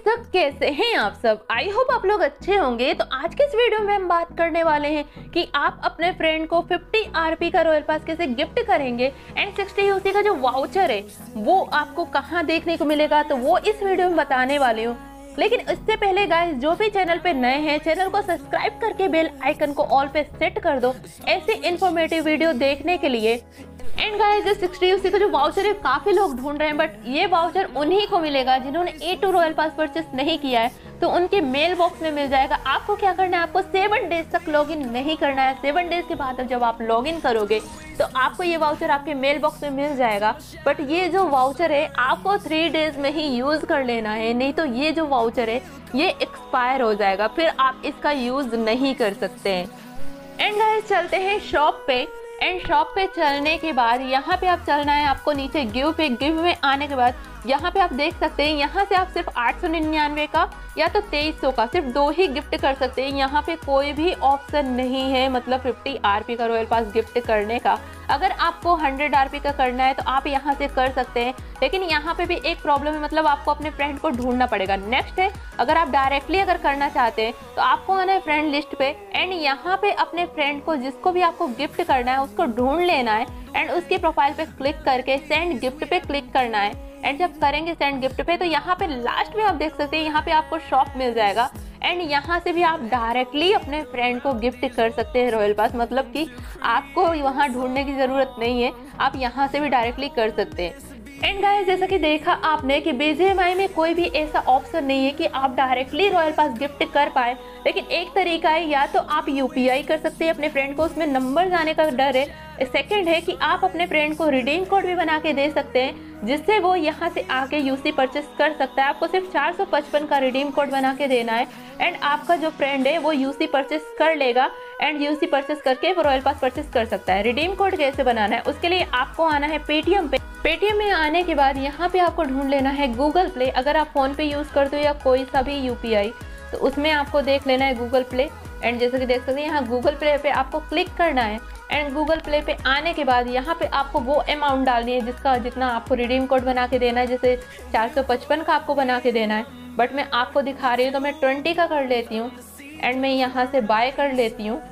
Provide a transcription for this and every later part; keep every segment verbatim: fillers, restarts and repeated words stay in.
सब कैसे हैं आप सब? आई होप आप लोग अच्छे होंगे। तो आज के इस वीडियो में हम बात करने वाले हैं कि आप अपने फ्रेंड को फिफ्टी आरपी का रॉयल पास कैसे गिफ्ट करेंगे एंड सिक्सटी यूसी का जो वाउचर है वो आपको कहां देखने को मिलेगा, तो वो इस वीडियो में बताने वाले हूँ। लेकिन इससे पहले गाइस, जो भी चैनल पे नए हैं चैनल को सब्सक्राइब करके बेल आइकन को ऑल पे सेट कर दो ऐसे इन्फॉर्मेटिव वीडियो देखने के लिए। एंड गाइस, जो सिक्सटी यूसी का जो वाउचर है काफी लोग ढूंढ रहे हैं, बट ये वाउचर उन्हीं को मिलेगा जिन्होंने A two royal pass purchase नहीं किया है, तो उनके मेल बॉक्स में मिल जाएगा। आपको क्या करना है, आपको सेवन डेज तक लॉगिन नहीं करना है। सेवन डेज के बाद जब आप लॉगिन करोगे तो आपको ये वाउचर आपके मेल बॉक्स में मिल जाएगा। बट ये जो वाउचर है आपको थ्री डेज में ही यूज कर लेना है, नहीं तो ये जो वाउचर है ये एक्सपायर हो जाएगा, फिर आप इसका यूज नहीं कर सकते हैं। एंड गाइस, चलते हैं शॉप पे। एंड शॉप पे चलने के बाद यहाँ पे आप चलना है आपको नीचे गिव पे। गिव में आने के बाद यहाँ पे आप देख सकते हैं, यहाँ से आप सिर्फ आठ सौ निन्यानवे का या तो तेईस सौ का सिर्फ दो ही गिफ्ट कर सकते हैं। यहाँ पे कोई भी ऑप्शन नहीं है मतलब फिफ्टी आरपी का रॉयल पास गिफ्ट करने का। अगर आपको हंड्रेड आरपी का करना है तो आप यहाँ से कर सकते हैं, लेकिन यहाँ पे भी एक प्रॉब्लम है, मतलब आपको अपने फ्रेंड को ढूंढना पड़ेगा। नेक्स्ट है, अगर आप डायरेक्टली अगर करना चाहते हैं तो आपको आना है फ्रेंड लिस्ट पे एंड यहाँ पे अपने फ्रेंड को जिसको भी आपको गिफ्ट करना है उसको ढूंढ लेना है एंड उसके प्रोफाइल पे क्लिक करके सेंड गिफ्ट पे क्लिक करना है। एंड जब करेंगे सेंड गिफ्ट पे तो यहाँ पे लास्ट में आप देख सकते हैं, यहाँ पे आपको शॉप मिल जाएगा एंड यहाँ से भी आप डायरेक्टली अपने फ्रेंड को गिफ्ट कर सकते हैं रॉयल पास, मतलब कि आपको वहाँ ढूंढने की ज़रूरत नहीं है, आप यहाँ से भी डायरेक्टली कर सकते हैं। एंड गाइस, जैसा कि देखा आपने कि बीजीएमआई में कोई भी ऐसा ऑप्शन नहीं है कि आप डायरेक्टली रॉयल पास गिफ्ट कर पाए, लेकिन एक तरीका है, या तो आप यूपीआई कर सकते हैं अपने फ्रेंड को, उसमें नंबर जाने का डर है। सेकंड है कि आप अपने फ्रेंड को रिडीम कोड भी बना के दे सकते हैं जिससे वो यहाँ से आके यूसी परचेस कर सकता है। आपको सिर्फ चार सौ पचपन का रिडीम कोड बना के देना है एंड आपका जो फ्रेंड है वो यूसी परचेस कर लेगा एंड यूसी परचेस करके वो रॉयल पास परचेस कर सकता है। रिडीम कोड कैसे बनाना है, उसके लिए आपको आना है पेटीएम पे। पेटीएम में आने के बाद यहाँ पे आपको ढूंढ लेना है गूगल प्ले। अगर आप फोन पे यूज करते हो या कोई सा भी यूपीआई तो उसमें आपको देख लेना है गूगल प्ले। एंड जैसे कि देख सकते हैं यहाँ गूगल प्ले पे आपको क्लिक करना है एंड गूगल प्ले पे आने के बाद यहाँ पे आपको वो अमाउंट डालनी है जिसका जितना आपको रिडीम कोड बना के देना है। जैसे चार सौ पचपन का आपको बना के देना है, बट मैं आपको दिखा रही हूँ तो मैं ट्वेंटी का कर लेती हूँ एंड मैं यहाँ से बाय कर लेती हूँ।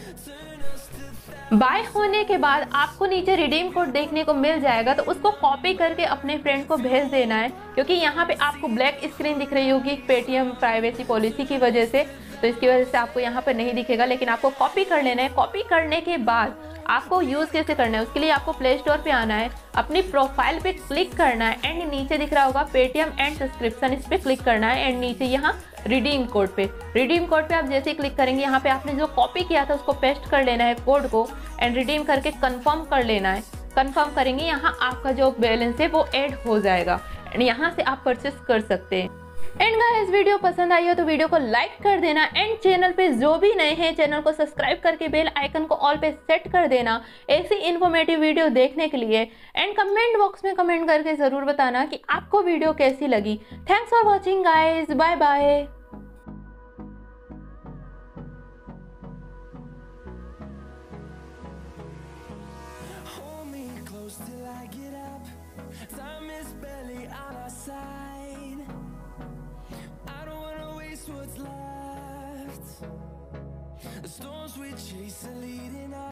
बाय होने के बाद आपको नीचे रिडीम कोड देखने को मिल जाएगा, तो उसको कॉपी करके अपने फ्रेंड को भेज देना है, क्योंकि यहाँ पे आपको ब्लैक स्क्रीन दिख रही होगी पेटीएम प्राइवेसी पॉलिसी की वजह से, तो इसकी वजह से आपको यहाँ पे नहीं दिखेगा, लेकिन आपको कॉपी कर लेना है। कॉपी करने के बाद आपको यूज़ कैसे करना है, उसके लिए आपको प्ले स्टोर पे आना है, अपनी प्रोफाइल पे क्लिक करना है एंड नीचे दिख रहा होगा पेटीएम एंड सब्सक्रिप्शन, इस पे क्लिक करना है एंड नीचे यहाँ रिडीम कोड पे रिडीम कोड पे आप जैसे ही क्लिक करेंगे यहाँ पे आपने जो कॉपी किया था उसको पेस्ट कर लेना है कोड को एंड रिडीम करके कंफर्म कर लेना है। कंफर्म करेंगे, यहाँ आपका जो बैलेंस है वो ऐड हो जाएगा एंड यहाँ से आप परचेस कर सकते हैं। एंड गाइस, वीडियो पसंद आई हो तो वीडियो को लाइक कर देना एंड चैनल पे जो भी नए हैं चैनल को सब्सक्राइब करके बेल आइकन को ऑल पे सेट कर देना ऐसी इन्फॉर्मेटिव वीडियो देखने के लिए। एंड कमेंट बॉक्स में कमेंट करके जरूर बताना कि आपको वीडियो कैसी लगी। Thanks for watching guys, bye bye. Till I get up, time is barely on our side. I don't wanna waste what's left. The storms we chase are leading us.